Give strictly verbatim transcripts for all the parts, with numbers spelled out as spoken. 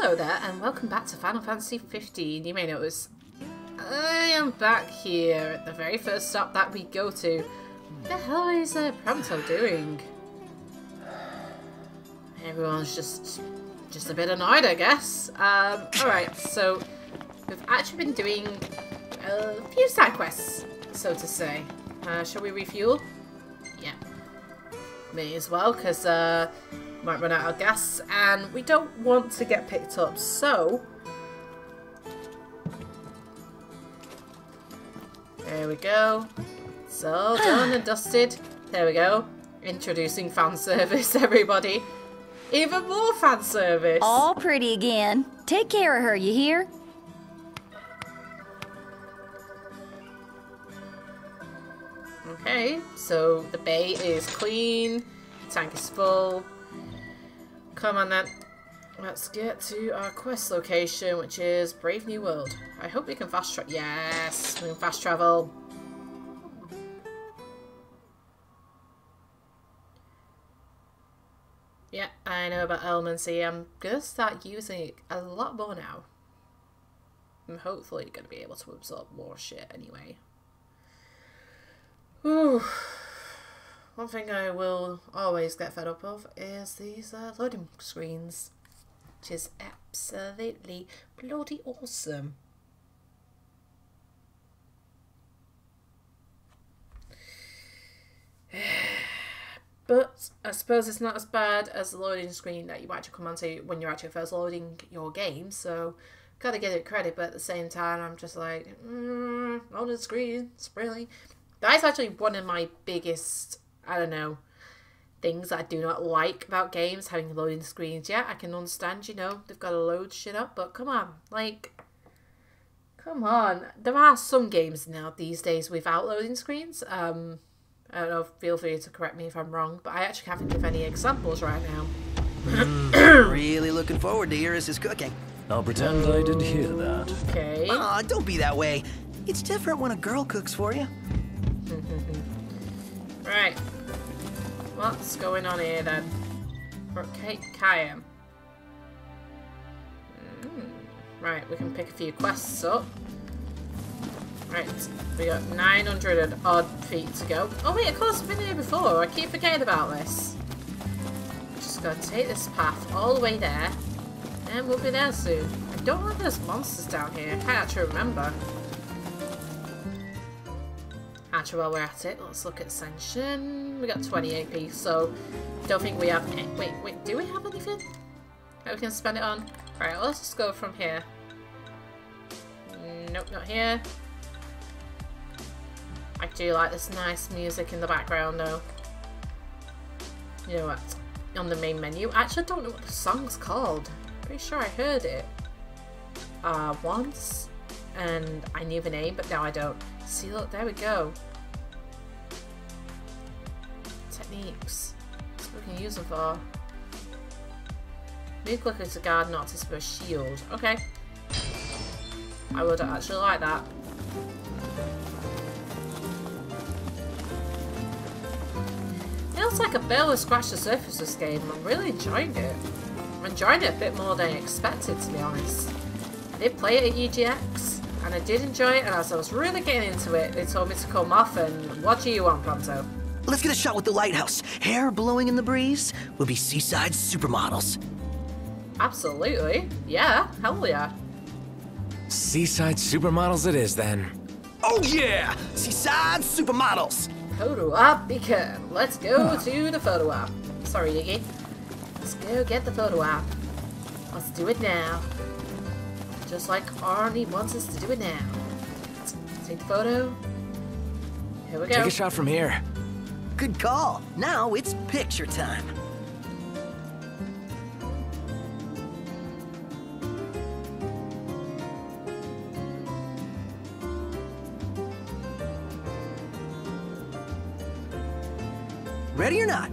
Hello there, and welcome back to Final Fantasy fifteen. You may notice I am back here at the very first stop that we go to. What the hell is uh, Prompto doing? Everyone's just just a bit annoyed, I guess. Um, Alright, so we've actually been doing a few side quests, so to say. Uh, shall we refuel? Yeah. May as well, because uh, might run out of gas, and we don't want to get picked up, so there we go. It's all done and dusted. There we go. Introducing fan service, everybody. Even more fan service. All pretty again. Take care of her, you hear? Okay, so the bay is clean, tank is full. Come on then, let's get to our quest location, which is Brave New World. I hope we can fast travel. Yes, we can fast travel. Yeah, I know about Elemency. I'm gonna start using it a lot more now. I'm hopefully gonna be able to absorb more shit anyway. Ooh. One thing I will always get fed up of is these uh, loading screens, which is absolutely bloody awesome. But I suppose it's not as bad as the loading screen that you actually come onto when you're actually first loading your game, so gotta give it credit, but at the same time I'm just like, mm, loading screens, really? That is actually one of my biggest, I don't know, things that I do not like about games, having loading screens. Yeah, I can understand, you know, they've got to load shit up, but come on, like, come on. There are some games now these days without loading screens. Um, I don't know, feel free to correct me if I'm wrong, but I actually can't think of any examples right now. mm, really looking forward to Iris' cooking. I'll pretend I didn't hear that. Okay. Aw, don't be that way. It's different when a girl cooks for you. Right. What's going on here then? For Kate Kayam. Mm. Right, we can pick a few quests up. Right, we got nine hundred and odd feet to go. Oh wait, of course, I've been here before. I keep forgetting about this. Just gotta take this path all the way there, and we'll be there soon. I don't know if there's monsters down here. I can't actually remember. Actually, while we're at it, let's look at Ascension. We got twenty-eight P, so don't think we have any. Wait, wait, do we have anything that we can spend it on? Alright, let's just go from here. Nope, not here. I do like this nice music in the background, though. You know what? On the main menu. I actually don't know what the song's called. Pretty sure I heard it uh, once, and I knew the name, but now I don't. See, look, there we go. Techniques. That's what we can use them for. Move quickly to guard Noctis with a shield. Okay. I would actually like that. Feels like a barely scratched the surface of this game. I'm really enjoying it. I'm enjoying it a bit more than I expected, to be honest. I did play it at U G X, and I did enjoy it, and as I was really getting into it, they told me to come off and what do you want, Prompto? Let's get a shot with the lighthouse. Hair blowing in the breeze. We'll be seaside supermodels. Absolutely. Yeah, hell yeah. Seaside supermodels it is, then. Oh yeah! Seaside supermodels! Photo op beacon. Let's go to the photo op. Sorry, Iggy. Let's go get the photo op. Let's do it now. Just like Arnie wants us to do it now. Let's take the photo. Here we go. Take a shot from here. Good call. Now it's picture time. Ready or not?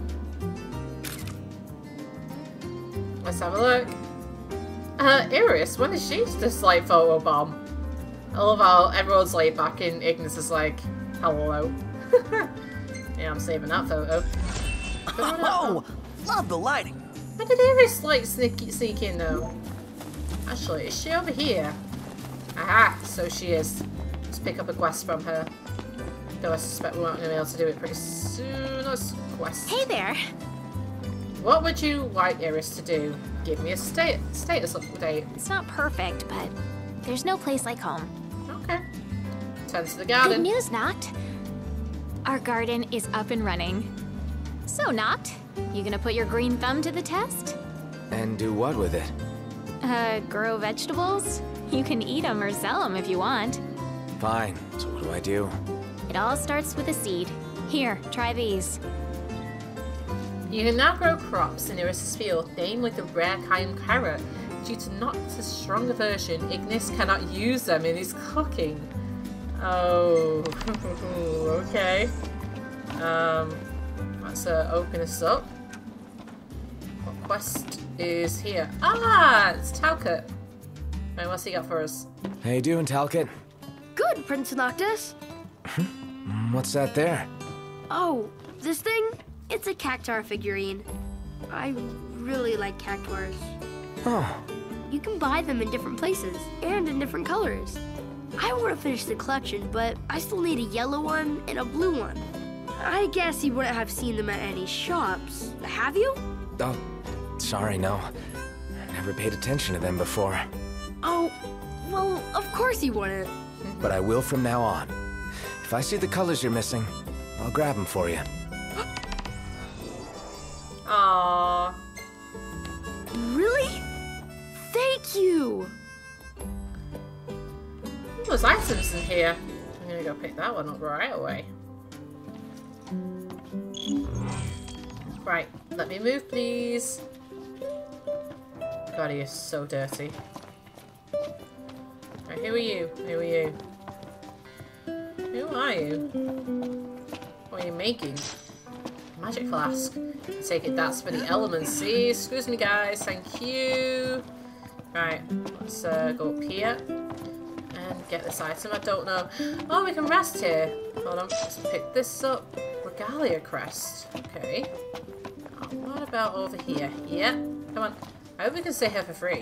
Let's have a look. Uh, Iris, when did she just like photo bomb? I love how everyone's laid back and Ignis is like, hello. Yeah, I'm saving that photo. Oh, love the lighting. When did Iris like sneak, sneak in though? Actually, is she over here? Aha! So she is. Let's pick up a quest from her. Though I suspect we aren't going to be able to do it pretty soon. Let's quest. Hey there. What would you like Iris to do? Give me a stat status update. It's not perfect, but there's no place like home. Okay. Turn to the Good garden. news, Noct. Our garden is up and running. So, Noct, you gonna put your green thumb to the test? And do what with it? Uh, grow vegetables? You can eat them or sell them if you want. Fine. So what do I do? It all starts with a seed. Here, try these. You can now grow crops in Iris' field, namely the rare cayenne carrot. Due to Noct's stronger version, Ignis cannot use them in his cooking. Oh, okay. Um, let's uh, open this up. What quest is here? Ah, it's Talcott. Right, what's he got for us? How you doing, Talcott? Good, Prince Noctis. What's that there? Oh, this thing? It's a cactuar figurine. I really like cactuars. Oh, You can buy them in different places and in different colors. I want to finish the collection, but I still need a yellow one and a blue one. I guess you wouldn't have seen them at any shops, have you? oh, sorry, no. I never paid attention to them before. Oh, well, of course you wouldn't. But I will from now on. If I see the colors you're missing, I'll grab them for you. Aww. Really? Thank you! There's items in here. I'm gonna go pick that one up right away. Right, let me move, please. God, he is so dirty. Right, who are you? Who are you? Who are you? What are you making? Magic flask. I take it that's for the elements. See? Excuse me, guys. Thank you. Right, let's uh, go up here and get this item. I don't know. Oh, we can rest here. Hold on. Let's pick this up. Regalia crest. Okay. Oh, what about over here? Yeah. Come on. I hope we can stay here for free.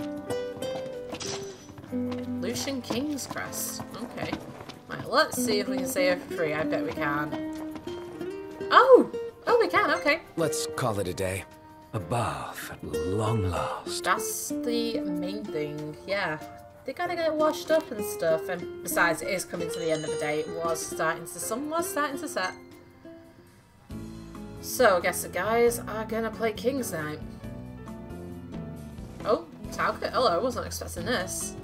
Lucian King's crest. Okay. Right, let's see if we can stay here for free. I bet we can. Oh! Oh, we can. Okay. Let's call it a day. A bath at long last. That's the main thing, yeah. They gotta get washed up and stuff, and besides, it is coming to the end of the day. It was starting to, the sun was starting to set. So, I guess the guys are gonna play King's Night. Oh, Talcott, hello, I wasn't expecting this.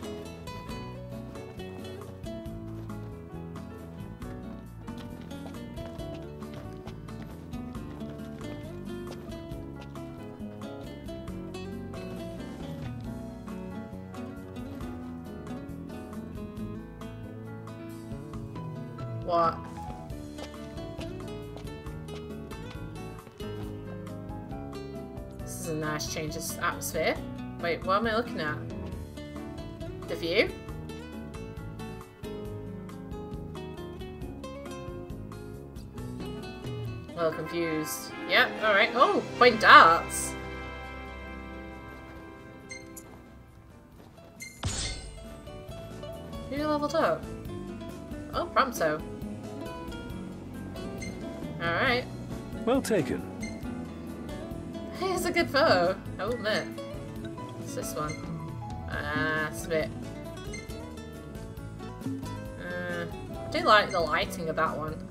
What? This is a nice change of atmosphere. Wait, what am I looking at? The view? A little confused. Yep, alright. Oh, point darts. Who leveled up? Oh, Prompto. Alright. Well taken. Hey, it's a good photo. I will admit. It's this one. Ah, it's a bit. Uh, I do like the lighting of that one.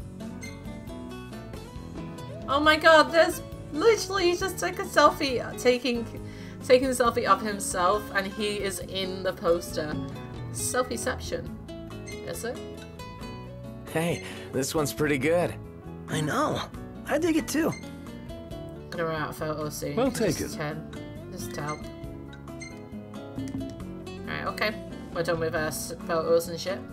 Oh my god, there's literally he just took a selfie, taking taking a selfie of himself, and he is in the poster. Selfieception. Is it? Hey, this one's pretty good. I know. I dig it too. Gonna run out of photos soon. Well Just taken. ten. Just tell. Alright, okay. We're done with our s- photos and shit.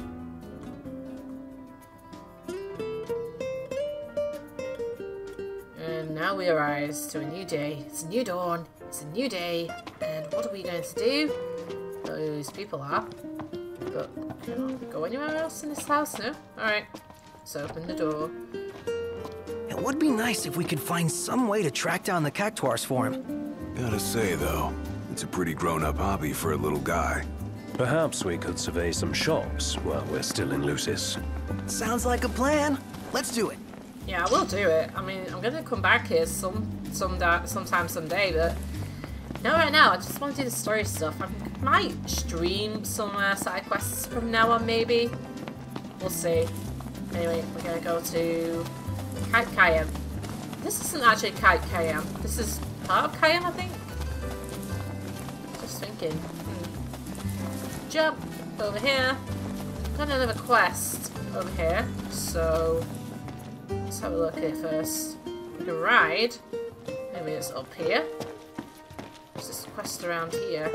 And now we arise to a new day. It's a new dawn. It's a new day. And what are we going to do? Those people are. But can I go anywhere else in this house? No? Alright. Let's open the door. It would be nice if we could find some way to track down the cactuars for him. Gotta say, though, It's a pretty grown-up hobby for a little guy. Perhaps we could survey some shops while we're still in Lucis. Sounds like a plan. Let's do it. Yeah, I will do it. I mean, I'm gonna come back here some, some da sometime, someday, but no, right now I just want to do the story stuff. I might stream some uh, side quests from now on, maybe. We'll see. Anyway, we're gonna go to Kite Kayam. This isn't actually Kite Kayam. This is part of Kayam, I think. Just thinking. Hmm. Jump over here. Got another quest over here, so let's have a look here first. We can ride. Maybe it's up here. There's this quest around here.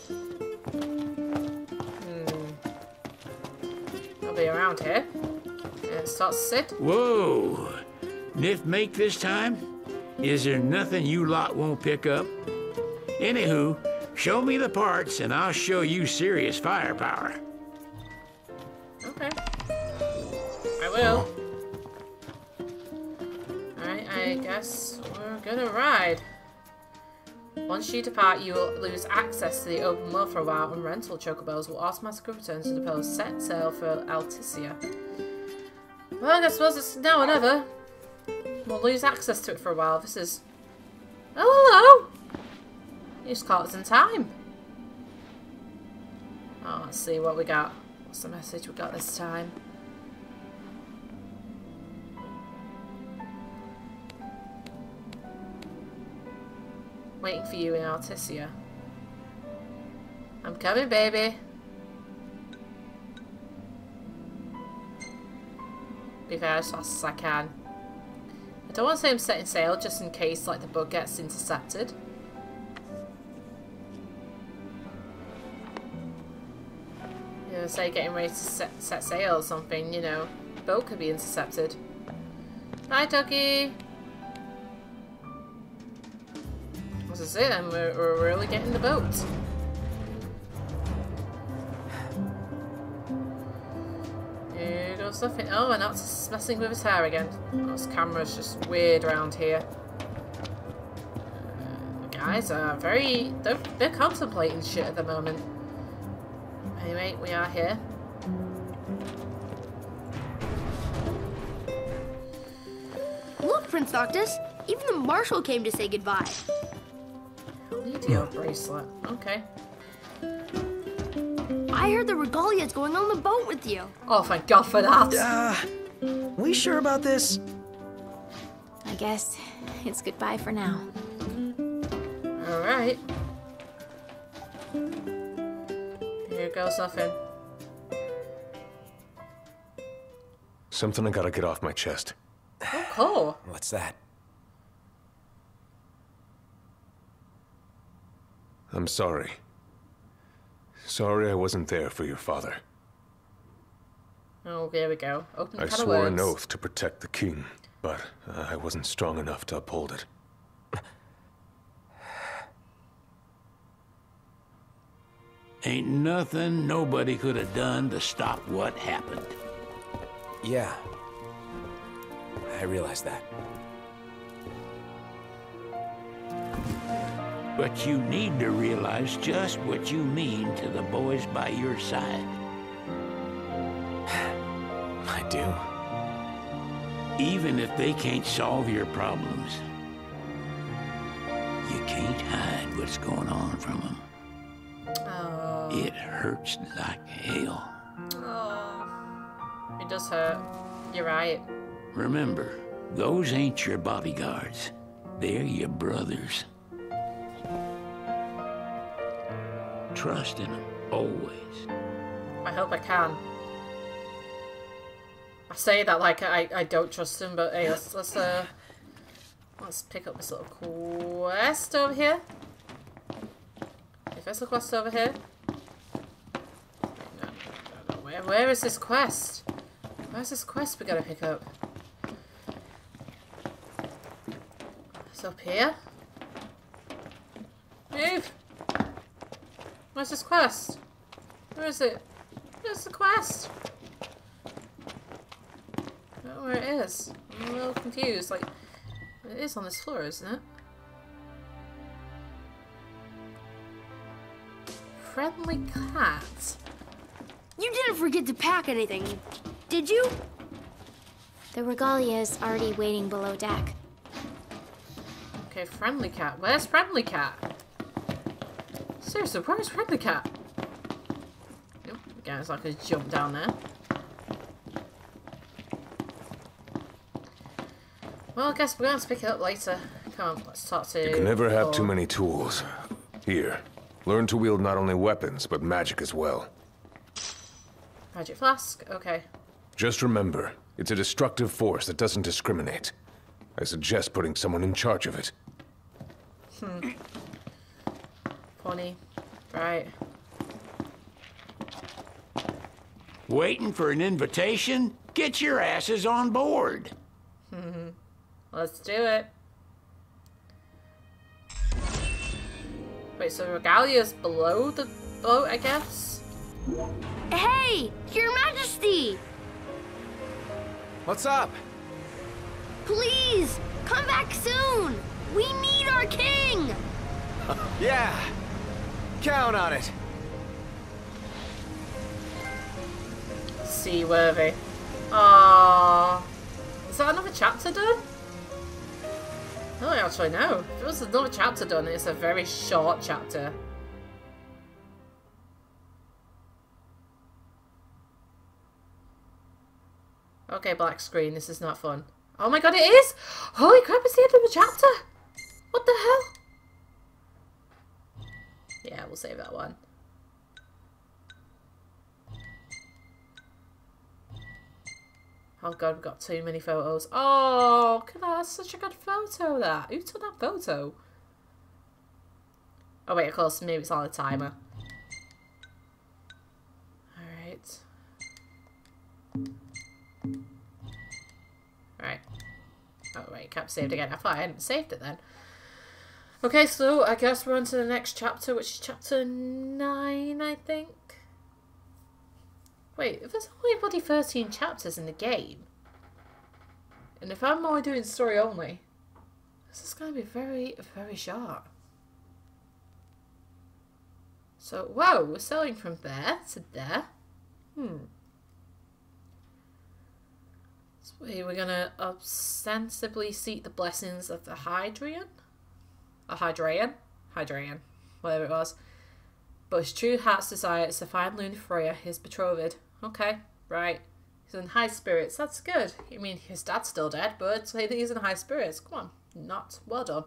Hmm. I'll be around here. And it starts to sit. Whoa! Nif make this time? Is there nothing you lot won't pick up? Anywho, show me the parts and I'll show you serious firepower. Okay. I will. Alright, I guess we're gonna ride. Once you depart, you will lose access to the open world for a while, and rental chocobos will automatically return to the post. Set sail for Alticia. Well, I suppose it's now or never. We'll lose access to it for a while. This is... Oh, hello! You just caught us in time. Oh, let's see what we got. What's the message we got this time? Waiting for you in Alticia. I'm coming, baby. Be there as fast as I can. I don't want to say I'm setting sail just in case like the boat gets intercepted. You know, say getting ready to set, set sail or something, you know. The boat could be intercepted. Hi, doggy. This is it, and we're, we're really getting the boat. Here goes nothing. Oh, and that's messing with his hair again. Oh, this camera's just weird around here. Uh, the guys are very... They're, they're contemplating shit at the moment. Anyway, we are here. Look, Prince Noctis, even the Marshal came to say goodbye. Meteor bracelet. Okay. I heard the Regalia's going on the boat with you. Oh, thank God for that. Uh, we sure about this? I guess it's goodbye for now. Alright. Here goes nothing. Something I gotta get off my chest. Oh, cool. What's that? I'm sorry. Sorry I wasn't there for your father. Oh, there we go. Open I can of swore words. an oath to protect the king, but uh, I wasn't strong enough to uphold it. Ain't nothing nobody could have done to stop what happened. Yeah. I realize that. But you need to realize just what you mean to the boys by your side. I do. Even if they can't solve your problems, you can't hide what's going on from them. Oh. It hurts like hell. Oh. It does hurt. You're right. Remember, those ain't your bodyguards. They're your brothers. Trust in them, always. I hope I can. I say that like I, I don't trust him, but hey, let's let's uh let's pick up this little quest over here. If there's a quest over here. No, no, no, where where is this quest? Where's this quest we gotta pick up? It's up here. Move! Where's this quest? Where is it? Where's the quest? I don't know where it is. I'm a little confused. Like, it is on this floor, isn't it? friendly cat. You didn't forget to pack anything, did you? The regalia is already waiting below deck. Okay, friendly cat. Where's friendly cat? Seriously, where's friendly cat? Nope, again, it's like a jump down there. Well, I guess we're going to pick it up later. Come on, let's talk to... You can never have too Thor. many tools. Here, learn to wield not only weapons, but magic as well. Magic flask, okay. Just remember, it's a destructive force that doesn't discriminate. I suggest putting someone in charge of it. Hmm. Funny. Right. Waiting for an invitation? Get your asses on board. Let's do it. Wait, so Regalia's below the boat, I guess? Hey, Your Majesty! What's up? Please, come back soon! We need our king! Yeah, count on it. Seaworthy. Aww. Is that another chapter done? I don't actually know. If it was another chapter done, it's a very short chapter. Okay, black screen, this is not fun. Oh my god, it is! Holy crap, it's the end of the chapter! What the hell? Yeah, we'll save that one. Oh god, we've got too many photos. Oh, look at that, that's such a good photo, that. Who took that photo? Oh wait, of course, maybe it's on a timer. Alright. Right. Oh wait, can't be saved again. I thought I hadn't saved it then. Okay, so I guess we're on to the next chapter, which is chapter nine, I think. Wait, if there's only bloody thirteen chapters in the game, and if I'm only doing story only, this is going to be very, very short. So, whoa, we're sailing from there to there. Hmm. So we're going to ostensibly seek the blessings of the Hydreian? A Hydreian? Hydreian, whatever it was. But his true heart's desire is to find Lunafreya, his betrothed. Okay, right. He's in high spirits. That's good. I mean, his dad's still dead, but say that he's in high spirits. Come on. Not well done.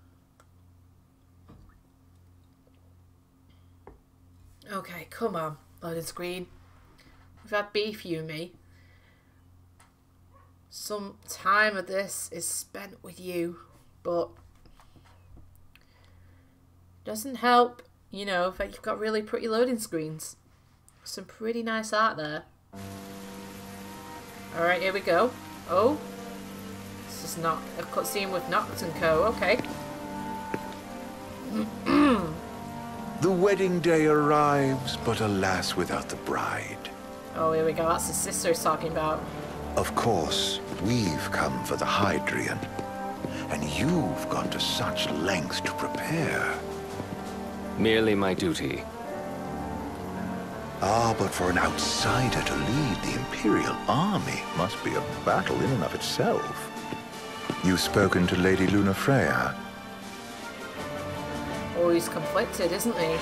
Okay, come on, loading screen. We've had beef, you and me. Some time of this is spent with you, but doesn't help, you know, that you've got really pretty loading screens. Some pretty nice art there. Alright, here we go. Oh. This is not a cutscene with Noct and Co. Okay. The wedding day arrives, but alas without the bride. Oh, here we go. That's his sister he's talking about. Of course, we've come for the Hydreian. And you've gone to such lengths to prepare. Merely my duty. Ah, but for an outsider to lead the Imperial army must be a battle in and of itself. You've spoken to Lady Lunafreya. Oh, he's conflicted, isn't he?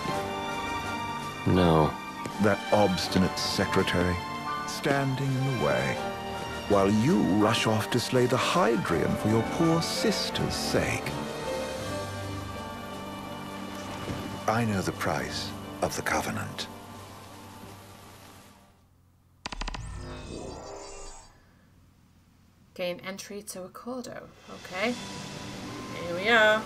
No. That obstinate secretary, standing in the way, while you rush off to slay the Hydreian for your poor sister's sake. I know the price of the Covenant. Gain entry to Accordo. Okay. Here we are.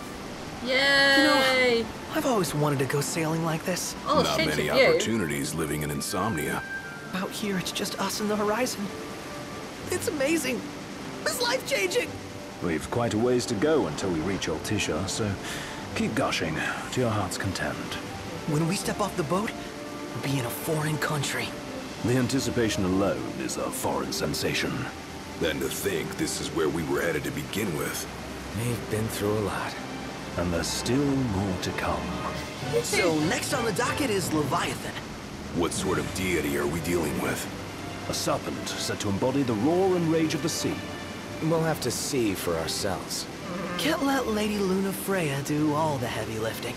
Yay! You know, I've always wanted to go sailing like this. Oh, Not many you. opportunities living in Insomnia. Out here, it's just us and the horizon. It's amazing. It's life-changing. We've quite a ways to go until we reach Altissia, so keep gushing to your heart's content. When we step off the boat, we'll be in a foreign country. The anticipation alone is a foreign sensation. Then to think this is where we were headed to begin with. We've been through a lot. And there's still more to come. So next on the docket is Leviathan. What sort of deity are we dealing with? A serpent said to embody the roar and rage of the sea. We'll have to see for ourselves. Can't let Lady Lunafreya do all the heavy lifting.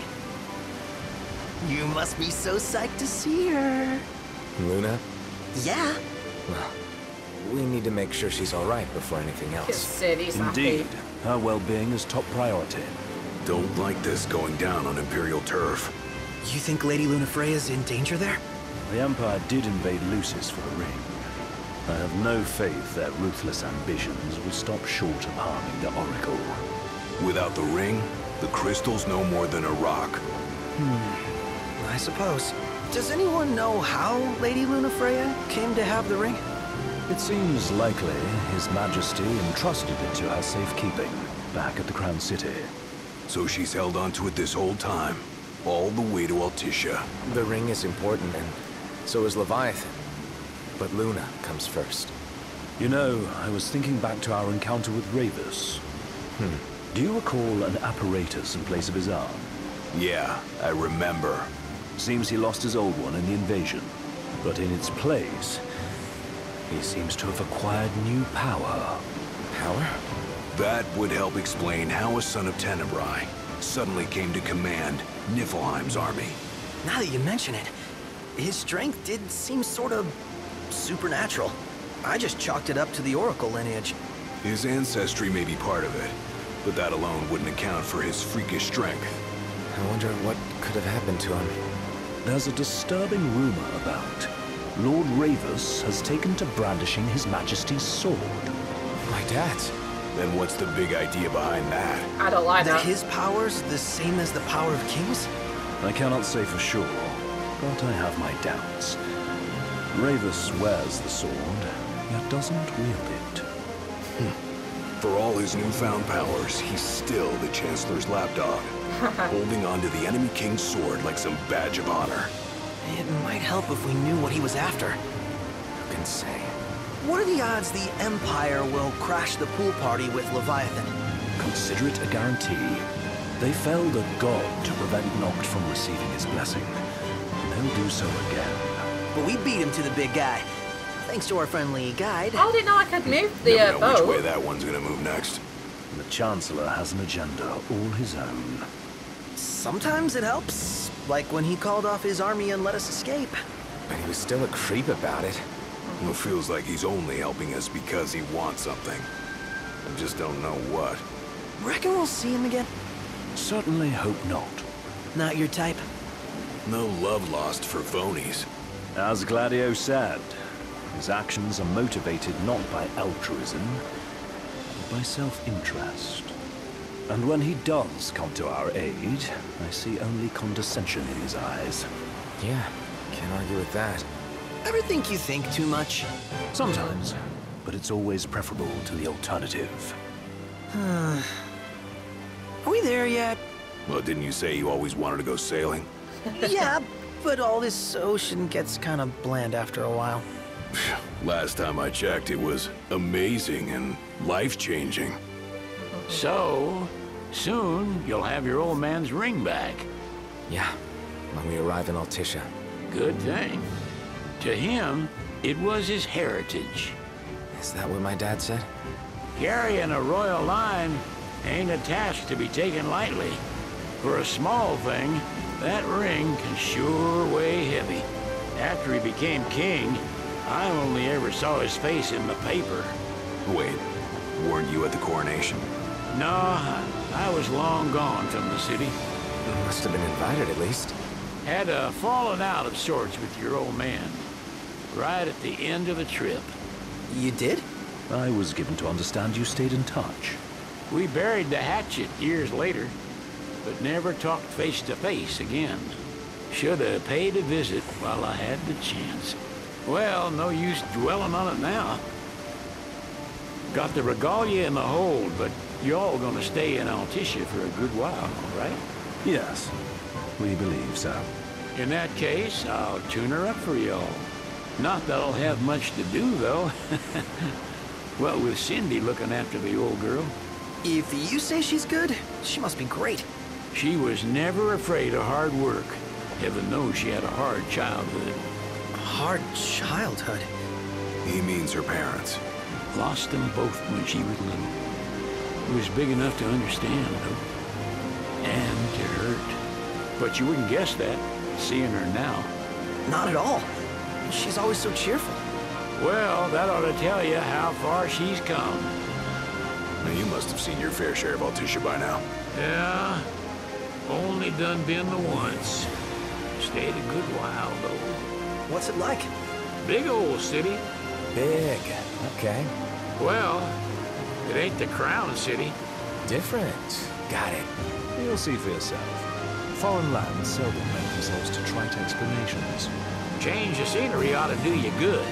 You must be so psyched to see her. Luna? Yeah. Well, we need to make sure she's all right before anything else. Indeed. Her well-being is top priority. Don't like this going down on Imperial turf. You think Lady Lunafreya's in danger there? The Empire did invade Lucis for the ring. I have no faith their ruthless ambitions will stop short of harming the Oracle. Without the ring, the crystal's no more than a rock. Hmm. I suppose. Does anyone know how Lady Lunafreya came to have the ring? It seems likely His Majesty entrusted it to her safekeeping back at the Crown City. So she's held onto it this whole time, all the way to Altissia. The ring is important, and so is Leviathan. But Luna comes first. You know, I was thinking back to our encounter with Ravus. Hmm. Do you recall an apparatus in place of his arm? Yeah, I remember. Seems he lost his old one in the invasion. But in its place, he seems to have acquired new power. Power? That would help explain how a son of Tenebrae suddenly came to command Niflheim's army. Now that you mention it, his strength did seem sort of supernatural. I just chalked it up to the Oracle lineage. His ancestry may be part of it, but that alone wouldn't account for his freakish strength. I wonder what could have happened to him. There's a disturbing rumor about Lord Ravus has taken to brandishing His Majesty's sword. My dad's? Then what's the big idea behind that? I don't like that. That his power's the same as the power of kings? I cannot say for sure, but I have my doubts. Ravus wears the sword, yet doesn't wield it. Hmm. For all his newfound powers, he's still the Chancellor's lapdog, holding onto the enemy king's sword like some badge of honor. It might help if we knew what he was after. Who can say? What are the odds the Empire will crash the pool party with Leviathan? Consider it a guarantee. They felled a god to prevent Noct from receiving his blessing. They'll do so again. But we beat him to the big guy, thanks to our friendly guide. I didn't know I could move the Never uh, know boat. which way that one's gonna move next. The Chancellor has an agenda all his own. Sometimes it helps, like when he called off his army and let us escape. But he was still a creep about it. It feels like he's only helping us because he wants something. I just don't know what. Reckon we'll see him again? Certainly hope not. Not your type? No love lost for phonies. As Gladio said, his actions are motivated not by altruism, but by self-interest. And when he does come to our aid, I see only condescension in his eyes. Yeah, can't argue with that. Ever think you think too much? Sometimes, but it's always preferable to the alternative. Are we there yet? Well, didn't you say you always wanted to go sailing? Yeah, but all this ocean gets kind of bland after a while. Last time I checked, it was amazing and life-changing. So, soon you'll have your old man's ring back. Yeah, when we arrive in Altissia. Good thing. To him, it was his heritage. Is that what my dad said? Carrying a royal line ain't a task to be taken lightly. For a small thing, that ring can sure weigh heavy. After he became king, I only ever saw his face in the paper. Wait, weren't you at the coronation? No, I, I was long gone from the city. Must have been invited at least. Had a fallen out of sorts with your old man. Right at the end of the trip. You did? I was given to understand you stayed in touch. We buried the hatchet years later, but never talked face to face again. Should have paid a visit while I had the chance. Well, no use dwelling on it now. Got the regalia in the hold, but y'all gonna stay in Altissia for a good while, right? Yes, we believe so. In that case, I'll tune her up for y'all. Not that I'll have much to do, though. Well, with Cindy looking after the old girl. If you say she's good, she must be great. She was never afraid of hard work. Heaven knows she had a hard childhood. A hard childhood? He means her parents. Lost them both when she was little. It was big enough to understand, though. And to hurt. But you wouldn't guess that, seeing her now. Not at all. She's always so cheerful. Well, that ought to tell you how far she's come. Now, you must have seen your fair share of Altissia by now. Yeah, only done been the once. Stayed a good while, though. What's it like? Big old city. Big. Okay. Well, it ain't the Crown City. Different. Got it. You'll see for yourself. Foreign lands seldom lend themselves to trite explanations. Change of scenery ought to do you good.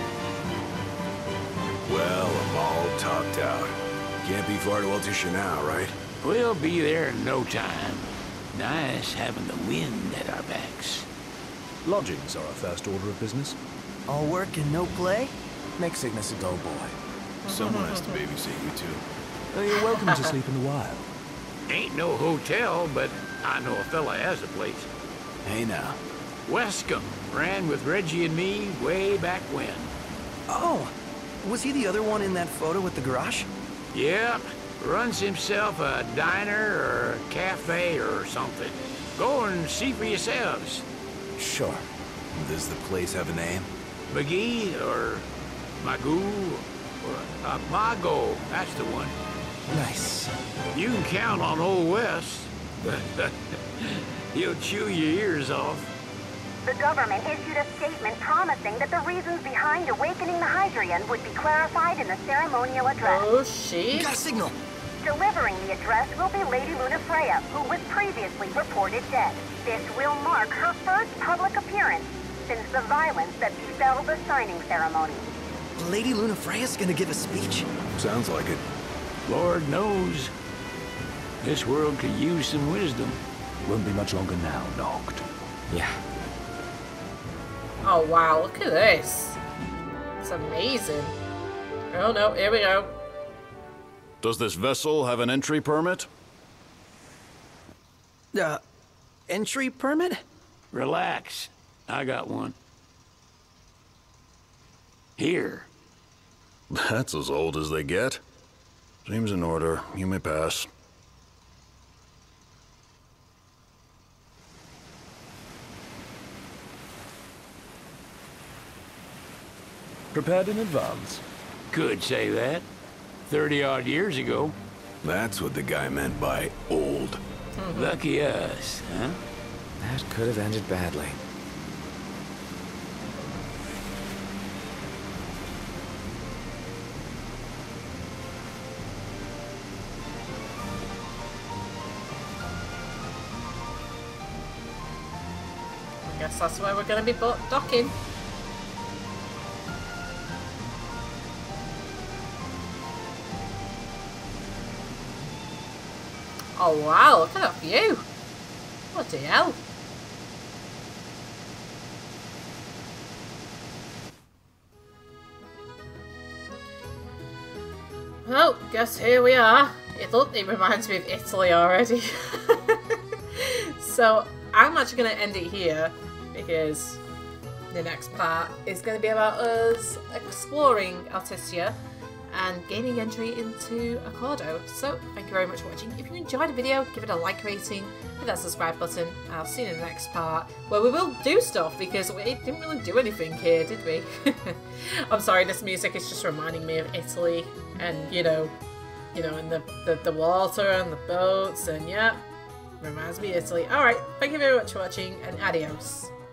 Well, I'm all topped out. Can't be far to Altissia now, right? We'll be there in no time. Nice having the wind at our backs. Lodgings are our first order of business. All work and no play? Make Cygnus a dull boy. Someone has to babysit you, too. Oh, you're welcome to sleep in the wild. Ain't no hotel, but I know a fella has a place. Hey, now. Wescombe ran with Reggie and me way back when. Oh, was he the other one in that photo with the garage? Yep, runs himself a diner or a cafe or something. Go and see for yourselves. Sure. Does the place have a name? McGee or Magoo or uh, Mago, that's the one. Nice. You can count on Old West. He'll chew your ears off. The government issued a statement promising that the reasons behind awakening the Hydrian would be clarified in the ceremonial address. Oh, shit. Got a signal. Delivering the address will be Lady Lunafreya, who was previously reported dead. This will mark her first public appearance since the violence that befell the signing ceremony. Lady Lunafreya's gonna give a speech? Sounds like it. Lord knows. This world could use some wisdom. Won't be much longer now, Noct. Yeah. Oh, wow, look at this. It's amazing. Oh, no, here we go. Does this vessel have an entry permit? Uh, entry permit? Relax. I got one. Here. That's as old as they get. Seems in order. You may pass. Prepared in advance. Could say that. Thirty-odd years ago. That's what the guy meant by old. Mm-hmm. Lucky us, huh? That could have ended badly. I guess that's where we're going to be docking. Oh wow, look at that view! Bloody hell! Well, guess here we are. It look, it reminds me of Italy already. So I'm actually going to end it here because the next part is going to be about us exploring Altissia and gaining entry into Accordo. So, thank you very much for watching. If you enjoyed the video, give it a like rating, hit that subscribe button. I'll see you in the next part, where we will do stuff, because we didn't really do anything here, did we? I'm sorry, this music is just reminding me of Italy, and, you know, you know, and the, the, the water, and the boats, and yeah, reminds me of Italy. Alright, thank you very much for watching, and adios.